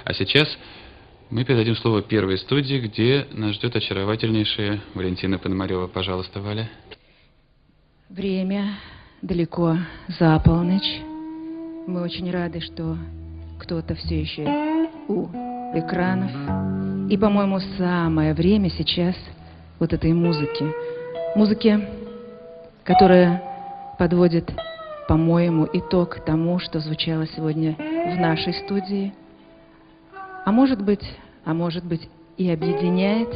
А сейчас мы передадим слово первой студии, где нас ждет очаровательнейшая Валентина Пономарева. Пожалуйста, Валя. Время далеко за полночь. Мы очень рады, что кто-то все еще у экранов. И, по-моему, самое время сейчас вот этой музыки. Музыки, которая подводит, по-моему, итог тому, что звучало сегодня в нашей студии. А может быть и объединяет,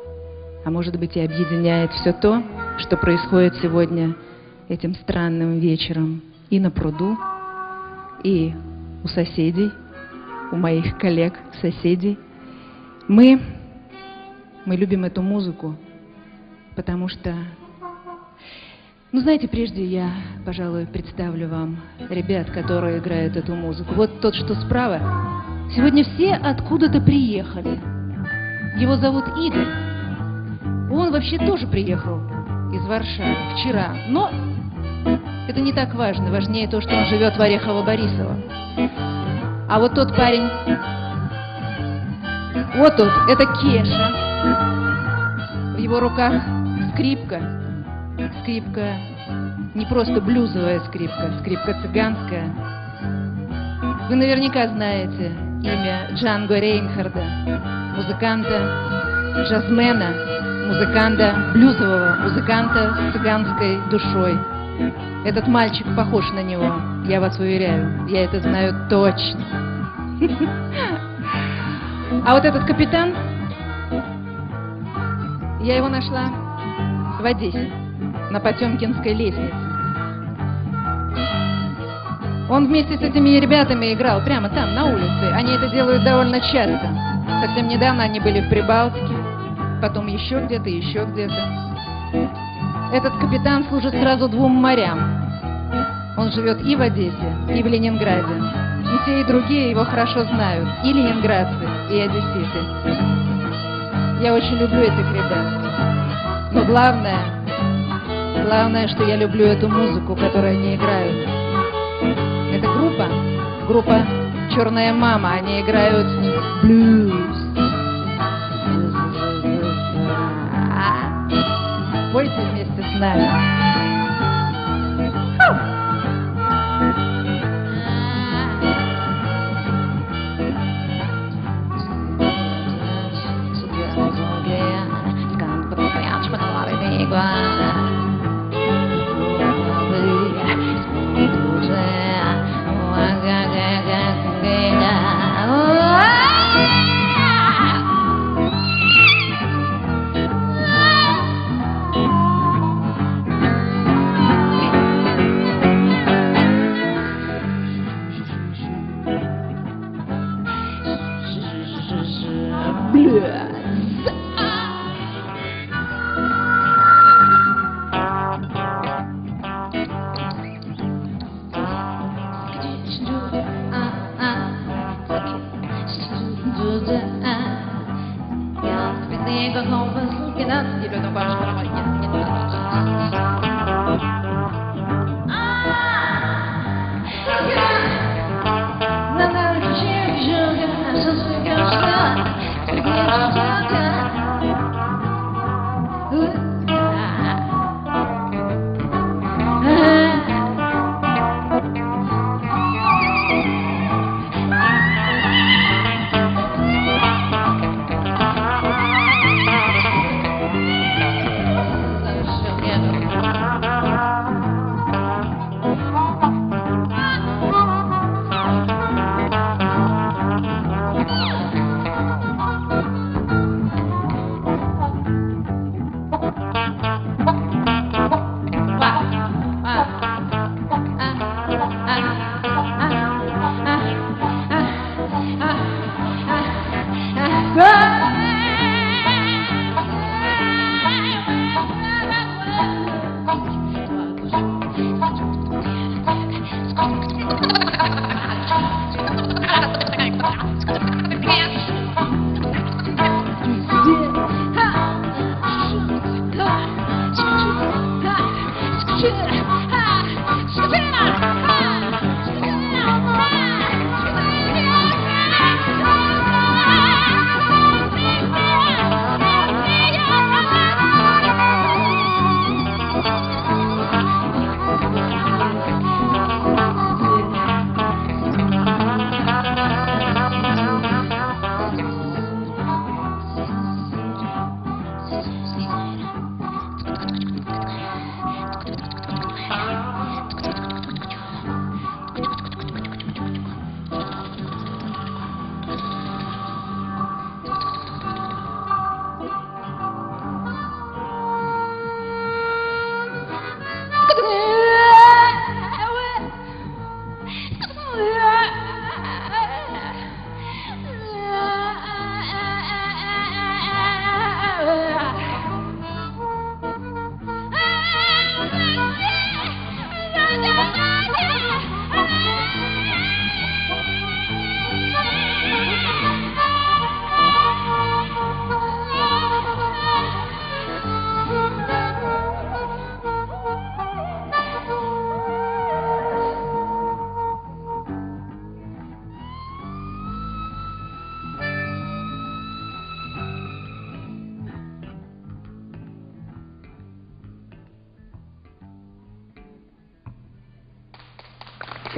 все то, что происходит сегодня этим странным вечером и на пруду, и у соседей, у моих коллег-соседей. Мы любим эту музыку, потому что, знаете, прежде я, пожалуй, представлю вам ребят, которые играют эту музыку. Вот тот, что справа. Сегодня все откуда-то приехали. Его зовут Игорь. Он вообще тоже приехал из Варшавы вчера. Но это не так важно. Важнее то, что он живет в Орехово-Борисово. А вот тот парень, вот тот, это Кеша. В его руках скрипка. Скрипка не просто блюзовая скрипка, скрипка цыганская. Вы наверняка знаете имя Джанго Рейнхарда, музыканта, джазмена, музыканта, блюзового музыканта с цыганской душой. Этот мальчик похож на него, я вас уверяю, я это знаю точно. А вот этот капитан, я его нашла в Одессе, на Потемкинской лестнице. Он вместе с этими ребятами играл прямо там, на улице. Они это делают довольно часто. Совсем недавно они были в Прибалтике, потом еще где-то, еще где-то. Этот капитан служит сразу двум морям. Он живет и в Одессе, и в Ленинграде. И те, и другие его хорошо знают. И ленинградцы, и одесситы. Я очень люблю этих ребят. Но главное, что я люблю эту музыку, которую они играют. Это группа «Черная мама». Они играют блюз. Пойте вместе с нами.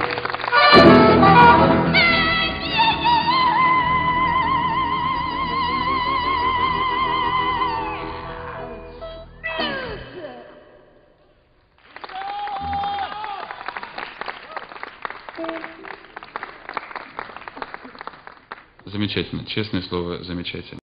Замечательно. Честное слово, замечательно.